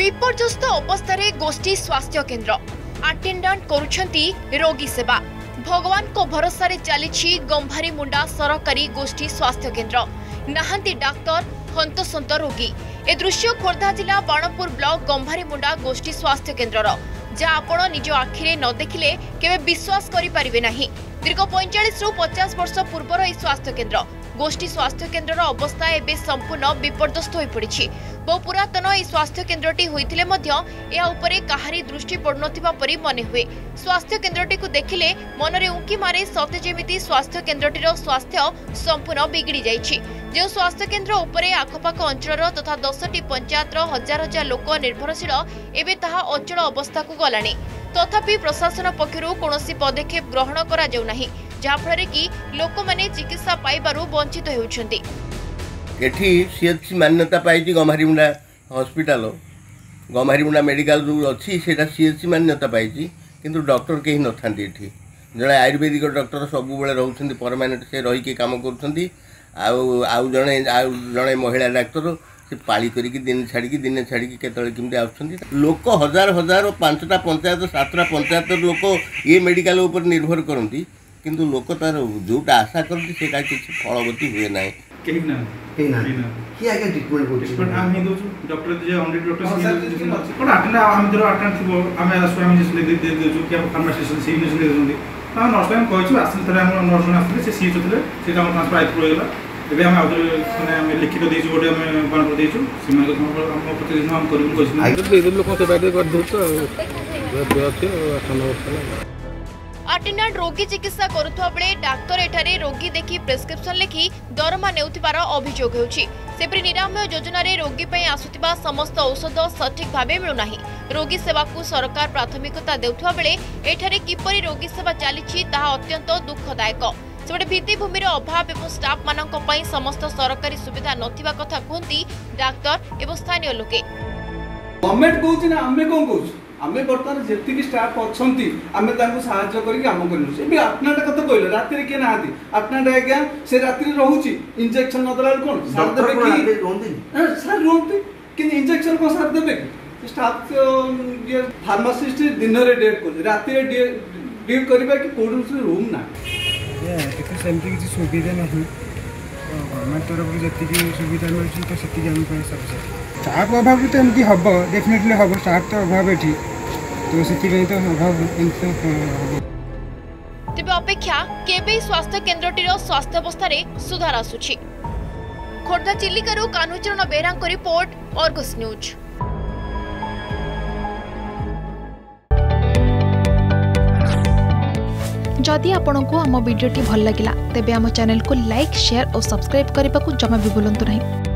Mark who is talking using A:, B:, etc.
A: विपर्यस्त अवस्था गोष्ठी स्वास्थ्य केन्द्र अटेंडेंट करुछंती रोगी सेवा। भगवान को भरोसा रे चली गंभारी मुंडा सरकारी गोष्ठी स्वास्थ्य केन्द्र नहांती डाक्तर हंतसंत रोगी। ए दृश्य खोर्धा जिला बाणपुर ब्लॉक गंभारी मुंडा गोष्ठी स्वास्थ्य केन्द्र जहाँ आपण निज आखिरे न देखिले केवे विश्वास करि परिबे नाही। दीर्घ 45 रु 50 वर्ष पूर्वर यह स्वास्थ्य केन्द्र गोष्ठी स्वास्थ्य केन्द्र अवस्था एवं संपूर्ण विपर्यस्त हो पड़ी। बहु पुरातन यह स्वास्थ्य केन्द्रटी होइतिले मध्य या उपरे काहारी दृष्टि पड़नथिबा परि मने हुए। स्वास्थ्य केन्द्रटी को देखिले मनरे उंकी मारे सते जेमिति स्वास्थ्य केन्द्रटीर स्वास्थ्य संपूर्ण बिगड़ी जाइछि। जो स्वास्थ्य केन्द्र उपरे आखपाख अंचल तथा 10टी पंचायतर हजार हजार लोक निर्भरशील एवं ताहा अचल अवस्था को गलानी। तथापि प्रशासन पक्षरु कोनोसी पदक्षेप ग्रहण करा जाउ नाही, जहा फଳରେ कि लोक माने चिकित्सा पाइबारु वंचित हेउछन्ति।
B: एठी सीएचसी मान्यता पाइछि गंभारीमुंडा हॉस्पिटल गंभारीमुंडा मेडिकल जो अछि सेटा सीएचसी मान्यता पाइछि, किंतु डॉक्टर केही नथांती। एठी जणे आयुर्वेदिक डॉक्टर सब बेले रहउछन्ति, परमानेंट से रही के काम करूछन्ति। आउ जणे महिला डाक्टर से पाली करिक दिन छाड़ी केतळे किमते आउछन्ति। लोक हजार हजार 5टा पंचायत 7टा पंचायत लोक ये मेडिकल ऊपर निर्भर करती, किंतु लोक तार जोटा आशा करती सेटा किछि फलवती हुए ना।
C: केही ना कि आगे ट्रीटमेंट होछि पण हम हिंदू डॉक्टर जे ऑनली डॉक्टर से पण आटना हम जरो आटना थिबो हम स्वामी जे ले दे देजो कि हम फार्मासिस्ट से यूनिट ले देजो हम नर्स टाइम कहछु आसिन थरे हम नर्स आसिले से सीएच होतले से हम ट्रांसफर आइ पड़ेला। एबे हम आउटर माने हम लिखित देजो गोटे हम बन कर देजो सीमा को हम प्रतिदिन हम करिबो कहछु आइ लोक से बाटे कर दो तो बेअथे 8 वर्ष
A: अटेंडेंट रोगी चिकित्सा करुवा बेले डाक्तर एठारे रोगी देखि प्रेस्क्रिप्शन लिखि दरमा नेउथिबार अभियोग हेउछि। सेपरि निरामय योजना रे रोगी पई आसुतिबा समस्त औषध सठिक भाबे मिलु नाही। रोगी सेवा को सरकार प्राथमिकता देउथुवा बेले एठारे किपरि रोगी सेवा चलीछि ताहा अत्यंत दुखदायक। सेपटे भित्तिभूमि अभाव एवं स्टाफ मानक पई समस्त सरकारी सुविधा नथिबा कथा कहंती डाक्तर एवं स्थानीय लोके।
D: गवर्नमेंट कहउछि ना आमे कोन कहउछि आमे बर्तमान जेतिक स्टाफ अछंती आमे तांको सहायता करी काम करनु से भी आपनाटा कथा कहले राति रे के नाहंती आपनाटा आज्ञा से राति रे रहउची इंजेक्शन न दलाल कोन सार देबे कि रोंदी सर रोंती कि इंजेक्शन को सार देबे कि स्टाफ ये फार्मासिस्ट दिन रे डेट कर राति रे डील करबा कि कोड रूम ना एते सेमती कि सुविधा नहीं। गवर्नमेंट तरफ जेतिक सुविधा मिलछि तो सेतिक हम पे सब स्टाफ अभाव तो एमती हम डेफिनेटली हम स्टाफ तो अभाव एठी तो सेति तो अभाव
A: तेबे अपेक्षा केबे स्वास्थ्य केन्द्रटीर स्वास्थ्य अवस्था रे सुधार आसुछि। खोर्धा चिलिकारू कान्हूचरण बेरांक रिपोर्ट अर्गस न्यूज। जदि आपंक आम भिडी भल लगा तेब आम चैनल को लाइक शेयर और सब्सक्राइब करने को जमा भी भूलु नहीं।